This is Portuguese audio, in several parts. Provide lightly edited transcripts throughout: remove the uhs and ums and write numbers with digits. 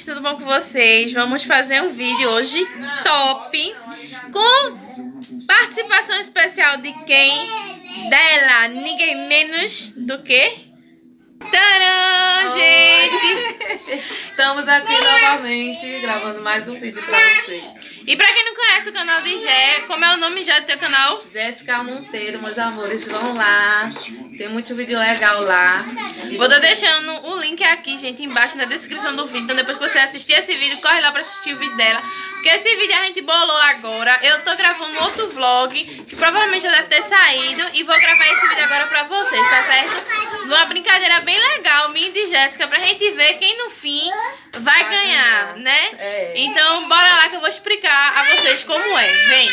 tudo bom com vocês? Vamos fazer um vídeo hoje top, com participação especial de quem? Dela, ninguém menos do que... Tcharam, gente! Estamos aqui novamente gravando mais um vídeo pra vocês. E pra quem não conhece o canal de Jé, como é o nome já do teu canal? Jéssica Monteiro, meus amores, vão lá. Tem muito vídeo legal lá. Vou estar deixando o link aqui, gente, embaixo na descrição do vídeo. Então depois que você assistir esse vídeo, corre lá pra assistir o vídeo dela. Porque esse vídeo a gente bolou agora. Eu tô gravando outro vlog, que provavelmente já deve ter saído. E vou gravar esse vídeo agora pra vocês, tá certo? Uma brincadeira bem legal, minha e de Jéssica, pra gente ver quem no fim vai ganhar, né? É. Então bora lá que eu vou explicar a vocês como é. Vem!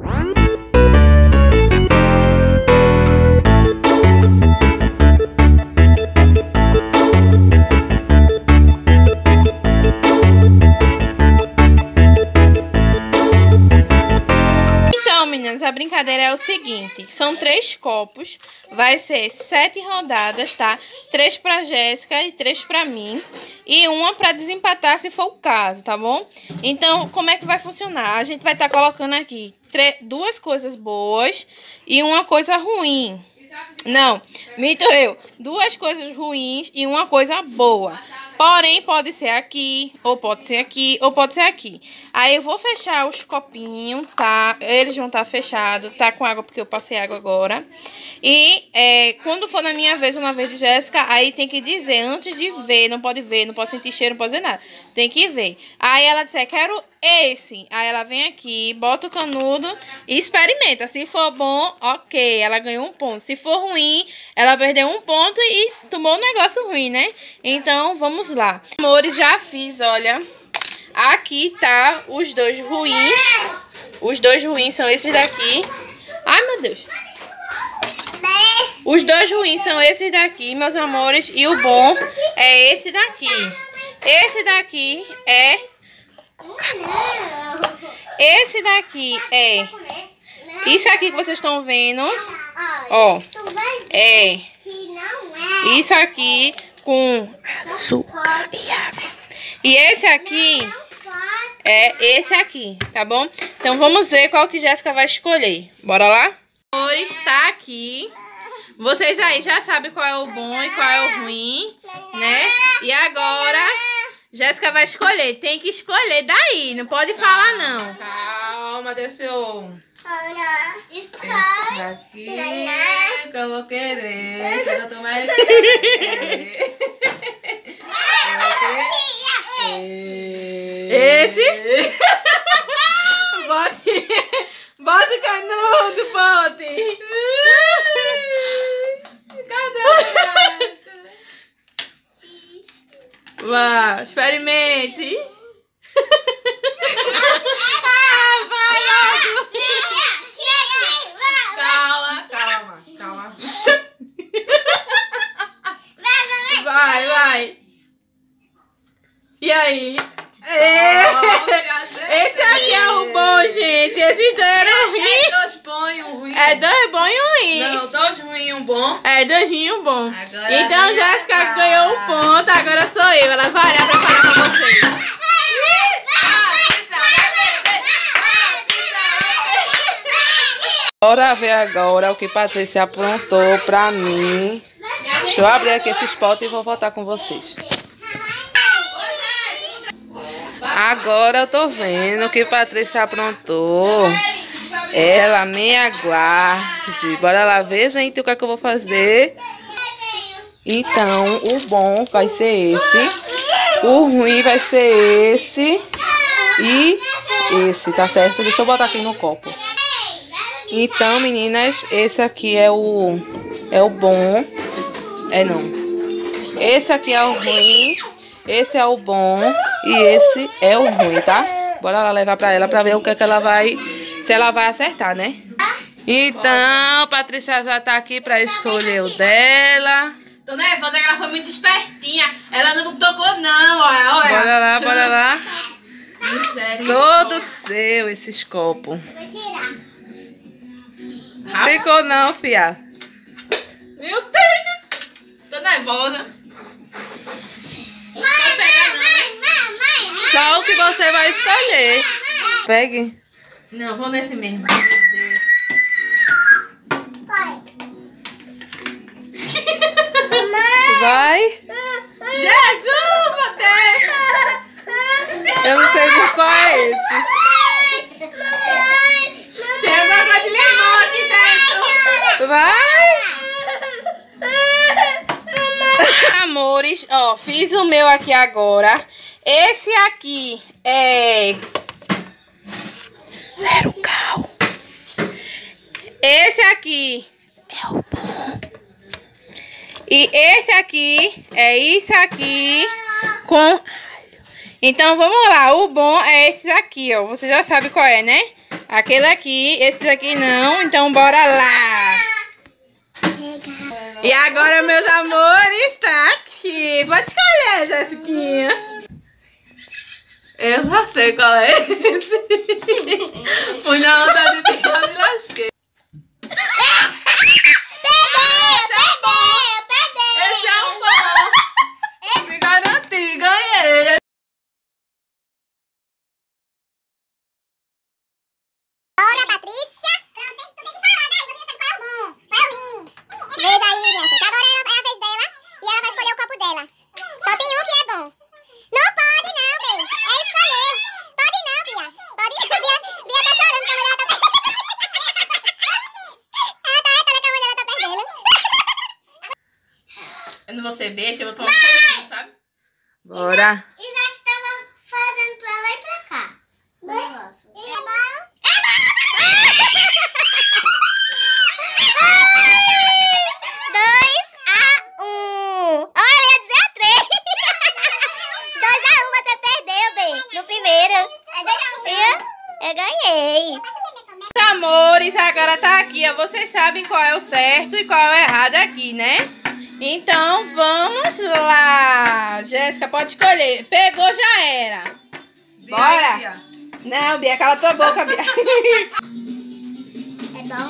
A brincadeira é o seguinte, são 3 copos, vai ser 7 rodadas, tá? 3 pra Jéssica e 3 pra mim, e uma pra desempatar se for o caso, tá bom? Então, como é que vai funcionar? A gente vai estar colocando aqui 2 coisas boas e uma coisa ruim. Não, minto eu. 2 coisas ruins e uma coisa boa. Porém, pode ser aqui, ou pode ser aqui, ou pode ser aqui. Aí eu vou fechar os copinhos, tá? Eles vão estar fechados, tá com água porque eu passei água agora. E quando for na minha vez ou na vez de Jéssica, aí tem que dizer, antes de ver, não pode sentir cheiro, não pode dizer nada. Tem que ver. Aí ela disser, quero esse. Aí ela vem aqui, bota o canudo e experimenta. Se for bom, ok, ela ganhou 1 ponto. Se for ruim, ela perdeu 1 ponto e tomou um negócio ruim, né? Então, vamos lá. Amores, já fiz, olha. Aqui tá os 2 ruins. Os 2 ruins são esses daqui. Ai, meu Deus. Os 2 ruins são esses daqui, meus amores. E o bom é esse daqui. Esse daqui é... Esse daqui é... Isso aqui que vocês estão vendo. Ó. É... Isso aqui com açúcar e água. E esse aqui é esse aqui, tá bom? Então vamos ver qual que Jéssica vai escolher. Bora lá? Está aqui. Vocês aí já sabem qual é o bom e qual é o ruim, né? E agora Jéssica vai escolher. Tem que escolher daí, não pode falar não. Calma, deixa eu... Esse daqui que eu vou querer. Se eu tomar esse? Bota o canudo, bote. Cadê a garrafa? Vá, experimente. Calma. Vai. E aí? Esse aqui é o bom, gente. Esses 2 eram ruins. É 2 bons e 1 ruim. É 2 bons e 1 ruim. Não, 2 ruins e 1 bom. É 2 ruins e 1 bom. Agora então, Jéssica ganhou 1 ponto. Agora sou eu. Ela vai olhar pra falar pra vocês. Bora ver agora o que Patrícia aprontou pra mim. Deixa eu abrir aqui esse potes e vou voltar com vocês. Agora eu tô vendo o que Patrícia aprontou. Ela me aguarde. Bora lá ver, gente, o que é que eu vou fazer. Então, o bom vai ser esse. O ruim vai ser esse. E esse, tá certo? Deixa eu botar aqui no copo. Então, meninas, esse aqui é o bom. Esse aqui é o ruim. Esse é o bom. E esse é o ruim, tá? Bora lá levar pra ela pra ver o que é que ela vai... Se ela vai acertar, né? Então, Patrícia já tá aqui pra escolher o dela. Tô nervosa, ela foi muito espertinha. Ela não tocou não, olha. Bora lá. Sério. Todo seu esses copos. Vou tirar. Ficou não, fia. Meu Deus. Tô nervosa. Não pode pegar não, né? que você vai escolher. Pegue. Não, vou nesse mesmo. Vai. Jesus, meu Deus! Eu não sei nem qual é esse. Tem água de limão aqui dentro. Vai. Amores, ó, fiz o meu aqui agora. Esse aqui é... Zero cal. Esse aqui é o bom. E esse aqui é isso aqui com alho. Então vamos lá, o bom é esse aqui, ó. Você já sabe qual é, né? Aquele aqui, esse aqui não, então bora lá. E agora, meus amores, tá aqui. Pode escolher, Jessiquinha. Eu já sei qual é esse. Fui na onda de picar e me lasquei. Esse é o bom. Me garanti, ganhei. Bora, Patrícia! Pronto, tu tem que falar, daí você sabe qual é o bom, qual é o ruim. Veja aí, minha gente, agora é a vez dela e ela vai escolher o copo dela. Só tem um que é bom. Não pode não, Bia. É escolher. Pode não, Bia. Pode não, Bia. Bia tá chorando, que a mulher tá perdendo. Ela tá reclamando que a mulher tá perdendo. Eu não vou ser besta, eu vou tomar um pouquinho, sabe? Bora. Isaac tava fazendo pra lá e pra cá. O negócio. É bom? É bom! 2-1. Olha, eu ia dizer a 3. 2-1, você perdeu, Bê. No primeiro. Eu ganhei. Meus amores, agora tá aqui, ó. Vocês sabem qual é o certo e qual é o errado aqui, né? Então, vamos lá. Jéssica, pode escolher. Pegou, já era. Bora. Bia. Não, Bia, cala tua boca, Bia. É bom?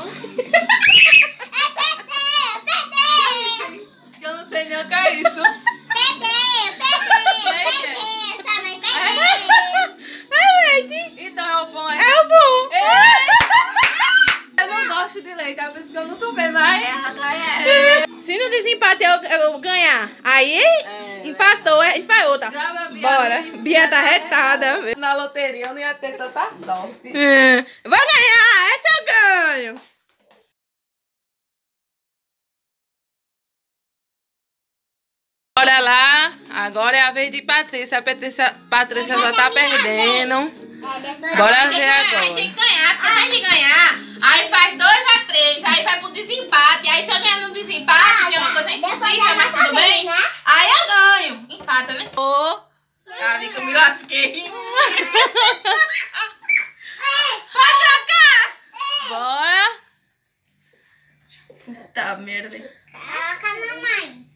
Eu não sei nem o que é isso. Então é o bom. É o bom. Eu não gosto de leite, é por isso que eu não tomei, mas Se no desempate eu ganhar, aí empatou, a gente faz outra. Bora. Bia tá retada. Na loteria eu não ia ter tanta sorte. Vou ganhar, essa eu ganho. Olha lá, agora é a vez de Patrícia. Patrícia já tá perdendo. Bora ver Aí agora. tem que ganhar, porque se a gente ganhar, aí faz 2-3, aí vai pro desempate. Aí se eu ganhar no desempate, que é uma coisa impossível, mas tudo bem, aí eu ganho. Empata, né? Ô, Ah, vi que eu me lasquei. Vai tocar! bora. Tá, merda. Coloca na mãe.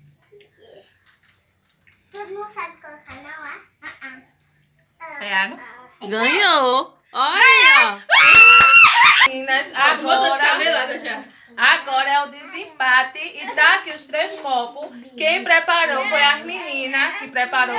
Todo mundo sabe colocar na lá? É água? Ganhou. Olha. Meninas, descabelada já. agora é o desempate e tá aqui os 3 copos. Quem preparou foi as meninas que preparou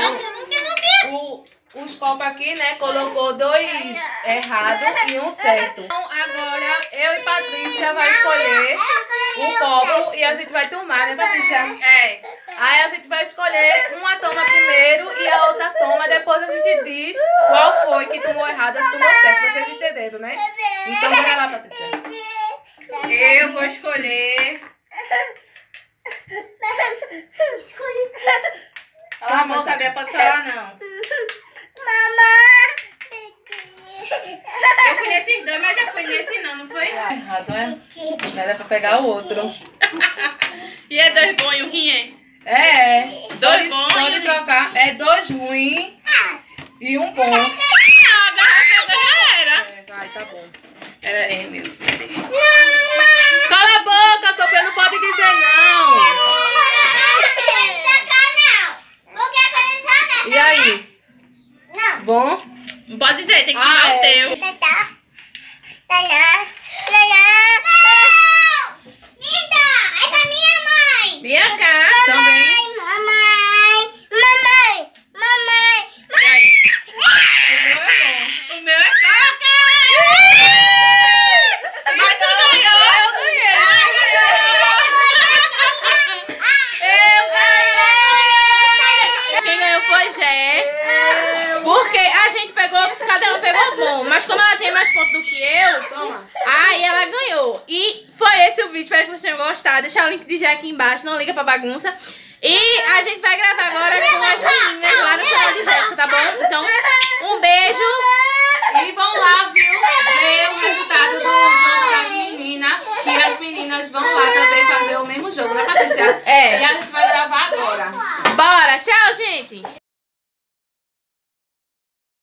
os copos aqui, né? Colocou 2 errados e um certo. Então agora eu e Patrícia vai escolher um copo e a gente vai tomar, né, Patrícia? É. Aí a gente vai escolher uma toma primeiro e a outra toma. Depois a gente diz qual foi que tomou errado ou tomou certo. Vocês entenderam, né? Então bora lá, Patrícia. Eu vou escolher. Cala a boca, Bia, pode falar não. Eu fui nesses 2, mas já fui nesse não foi? Errado, é? Era pra pegar o outro. E é 2 bons e um ruim, É. 2 bons Pode trocar. É 2 ruins e um bom. Não, a garrafa já era. Vai, tá bom. Era mesmo. Cala a boca, Sofia, não pode dizer não. E aí? Não. Bom? Não pode dizer, tem que tomar o teu. Essa é minha mãe. Minha cá Também. Mamãe. E aí? Mas como ela tem mais pontos do que eu, Toma. aí ela ganhou. E foi esse o vídeo, espero que vocês tenham gostado. Deixar o link de já aqui embaixo, não liga pra bagunça. E a gente vai gravar agora com as meninas lá no canal de Jéssica, tá bom? Então, um beijo. E vão lá, viu? Ver o resultado do jogo das meninas. E as meninas vão lá também fazer o mesmo jogo, né, Patrícia?